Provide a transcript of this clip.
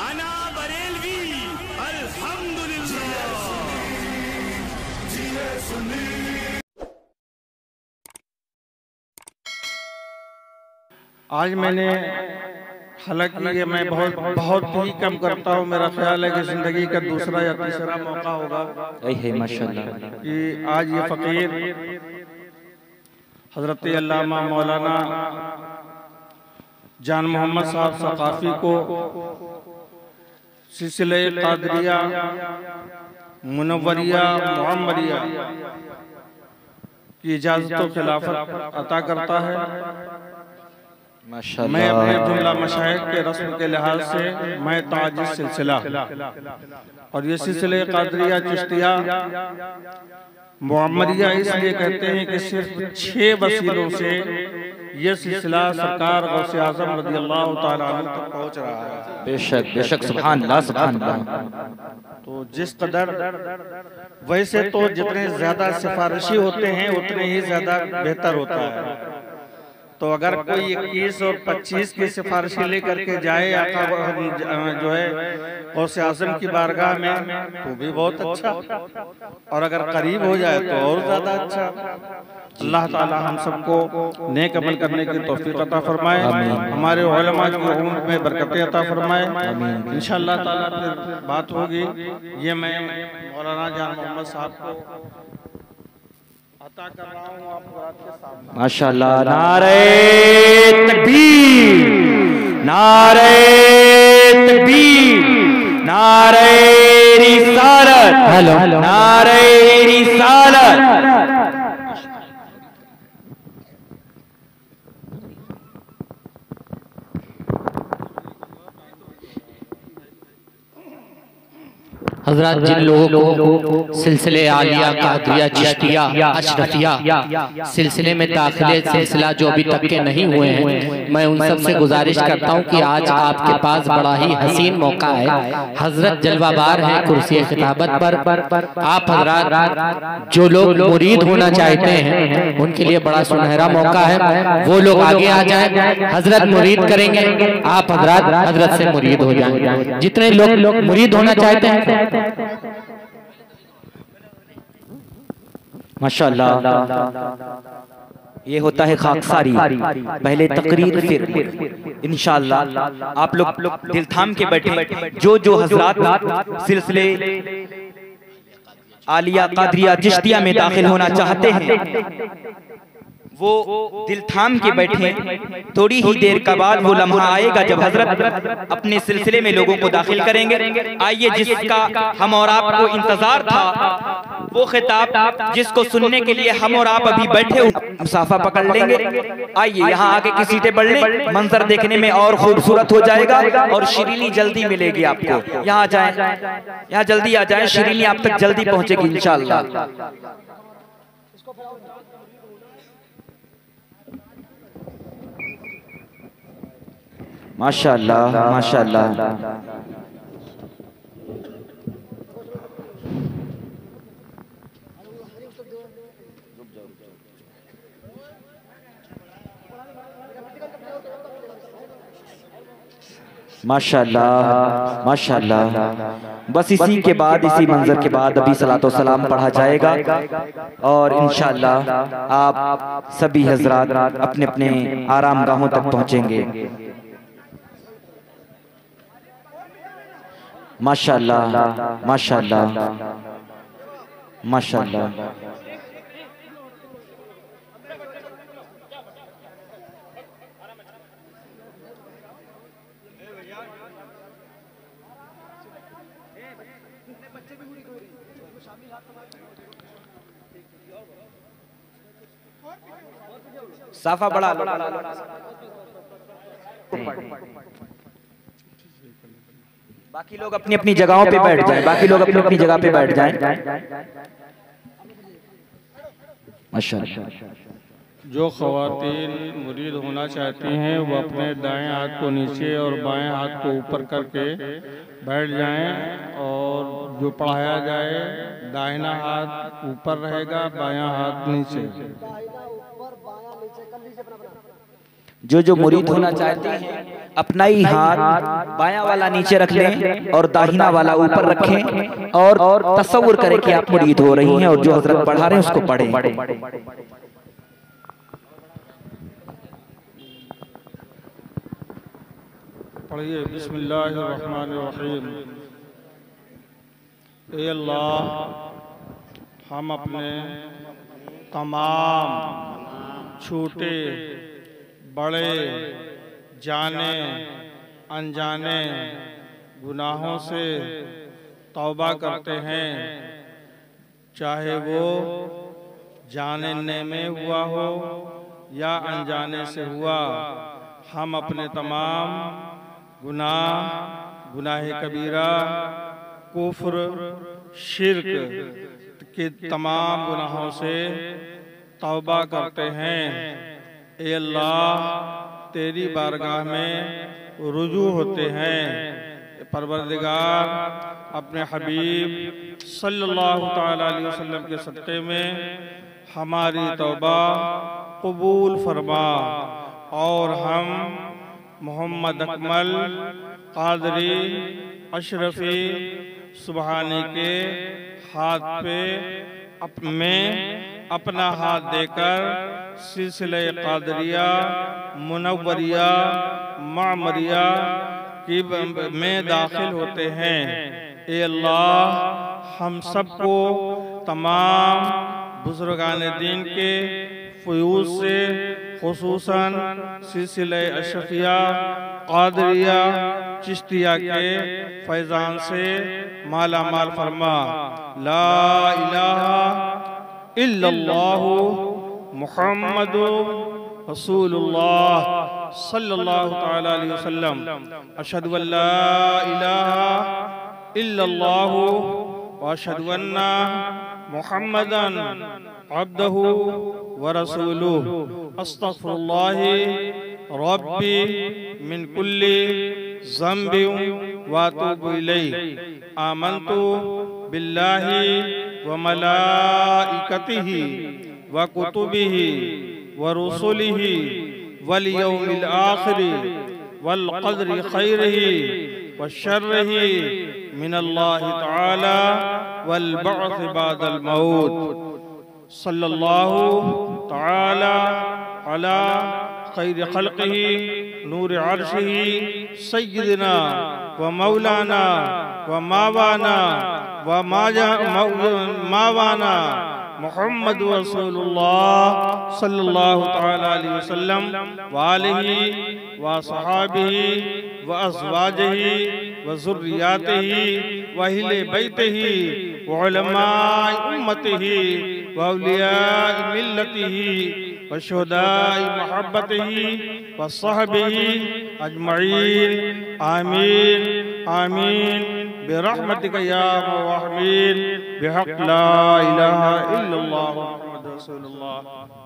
अना बरेलवी अल्हम्दुलिल्लाह। आज मैंने हालांकि ये मैं बहुत ही कम करता हूँ, मेरा ख्याल है कि ज़िंदगी का दूसरा या तीसरा मौका होगा माशाल्लाह कि आज ये फ़कीर हज़रत अल्लामा मौलाना जान मोहम्मद साहब सकाफ़ी को सिलसिले क़ादरिया मुनव्वरिया मुअम्मरिया की इजाज़त व खिलाफत अता करता है। मैं अपने जुमला मशाइख के रस्म के लिहाज से मैं ताजिज़ सिलसिला और ये सिलसिले क़ादरिया चिश्तिया मुअम्मरिया इसलिए कहते हैं कि सिर्फ 6 वसीलों से ये सिलसिला सरकार गौसे आज़म रज़ियल्लाहु ताला अन्हु तक पहुँच रहा है। बेशक बेशक, सुभान अल्लाह सुभान अल्लाह। तो जिस कदर वैसे तो जितने ज्यादा सिफारिशी होते हैं उतने ही ज्यादा बेहतर होता है। तो अगर कोई 21 और 25 की सिफारिशी लेकर के जाए आका जो है गौसे आज़म की बारगाह में तो भी बहुत अच्छा, और अगर करीब हो जाए तो और ज्यादा अच्छा। अल्लाह ताला हम सबको नेक अमल करने की तौफीक अता फरमाए, हमारे उलमा की उम्र में बरकतें अता फरमाए। इंशाअल्लाह ताला फिर बात होगी। ये मैं मौलाना जान मोहम्मद साहब को अता कर रहा हूँ आपके सामने। माशाल्लाह। नारे तकबीर, नारे तकबीर, नारे रिसालत, नारे रिसालत। हज़रत जिन लोगों को सिलसिले आलिया कादरिया चिश्तिया अशरफिया सिलसिले में दाखिले सिलसिला जो अभी तक के नहीं हुए हैं, मैं उन सब से गुजारिश करता हूं कि आज आपके पास बड़ा ही हसीन मौका है। हजरत जलवाबार है कुर्सी खिताबत पर। आप हजरत जो लोग मुरीद होना चाहते हैं उनके लिए बड़ा सुनहरा मौका है, वो लोग आगे आ जाए। हजरत मुरीद करेंगे, आप हजरत से मुरीद हो जाएंगे। जितने लोग मुरीद होना चाहते हैं माशाल्लाह। ये होता है खाकसारी, पहले तकरीर फिर इंशाअल्लाह। आप लोग दिल थाम के बैठे। जो हजरात सिलसिले आलिया कादरिया चिश्तिया में दाखिल होना चाहते हैं वो दिल थाम के बैठे। थोड़ी ही देर का बाद वो लम्हा आएगा जब हजरत अपने सिलसिले में लोगों को दाखिल करेंगे। आइए, जिसका हम और आपको इंतजार था, वो खिताब जिसको सुनने के लिए हम और आप अभी बैठे मुसाफा पकड़ लेंगे। आइए यहाँ आके की सीटें बढ़ लें, मंजर देखने में और खूबसूरत हो जाएगा और शिरीनी जल्दी मिलेगी आपको। यहाँ आ जाए, यहाँ जल्दी आ जाए, शिरीनी आप तक जल्दी पहुंचेगी इंशाअल्लाह। माशाअल्लाह माशाअल्लाह। माशाअल्लाह माशाअल्लाह। बस इसी के बाद, इसी मंजर के बाद अभी सलातो सलाम पढ़ा जाएगा और इंशाअल्लाह आप सभी हजरात अपने अपने आराम गाहों तक पहुंचेंगे। माशाअल्लाह माशाअल्लाह माशाअल्लाह। साफा बड़ा बाकी लोग अपनी अपनी जगहों पे बैठ जाएं, बाकी लोग अपनी अपनी जगह पे बैठ जाएं। माशाअल्लाह। जो ख़वातीन मुरीद होना चाहती हैं वो अपने दाएं हाथ को नीचे और बाएं हाथ को ऊपर करके बैठ जाएं, और जो पढ़ाया जाए दाहिना हाथ ऊपर रहेगा, बायां हाथ नीचे। जो मुरीद होना चाहते हैं अपना ही हाथ बायां वाला नीचे रख लें और दाहिना वाला ऊपर रखें और तसव्वुर करें कि आप मुरीद हो रही हैं और जो हजरत पढ़ा रहे हैं उसको पढ़ें। पढ़िए बिस्मिल्लाहिर्रहमानिर्रहीम। ए अल्लाह, हम अपने तमाम छोटे बड़े जाने अनजाने गुनाहों से तौबा करते हैं, चाहे वो जानने में हुआ हो या अनजाने से हुआ। हम अपने तमाम गुनाह कबीरा, कुफ्र, शिर्क के तमाम गुनाहों से तौबा करते हैं। ए अल्लाह, तेरी बारगाह में रुजू होते हैं। परवरदिगार, अपने हबीब सल्लल्लाहु ताला अलैहि वसल्लम के सदक़े में हमारी तौबा कबूल फरमा और हम मोहम्मद अकमल कादरी अशरफी सुबहानी के हाथ पे अपना हाथ देकर सिलसिले कादरिया मुनव्वरिया मामरिया की में दाखिल होते हैं। ए अल्लाह, हम सबको तमाम बुजुर्गान दीन के फ़यूज़ से खुसूसन सिलसिले अशरफिया कादरिया चिश्तिया के फैज़ान से माला माल फरमा। ला इलाहा इल्लल्लाहु मुहम्मदुर रसूलुल्लाह सल्लल्लाहु ताला अलैहि वसल्लम। अशहदु अल्ला इलाहा इल्लल्लाहु व अशहदु अन्ना मुहम्मदन अब्दुहु व रसूलुहु। अस्तग़फिरुल्लाह रब्बी मिन कुल्ली ज़ंबिन व अतूबु इलैहि। आमन्तु बिल्लाहि व मलाइकतिहि व कुतुबिहि व रुसुलिहि वल यौमिल आखिरि वल क़द्रि खैरिहि व शर्रिहि मिनल्लाहि तआला वल बअस बादल मौत। सल्लल्लाहु तआला अला खैर खल्क़िही नूर अर्शिही सय्यिदना व मौलाना व मावाना मुहम्मद रसूलुल्लाह सल्लल्लाहु तआला अलैहि वसल्लम व आलिही व सहाबिही व अज़वाजिही व ज़ुर्रियातिही व अहले बैतिही व उलमाए उम्मतिही व औलियाए मिल्लतिही व शुहदाए महब्बतिही व सहबिही अजमईन। आमीन आमीन बिरहमतिका या मुहम्मद बिहक़ ला इलाहा इल्लल्लाह मुहम्मद रसूलुल्लाह।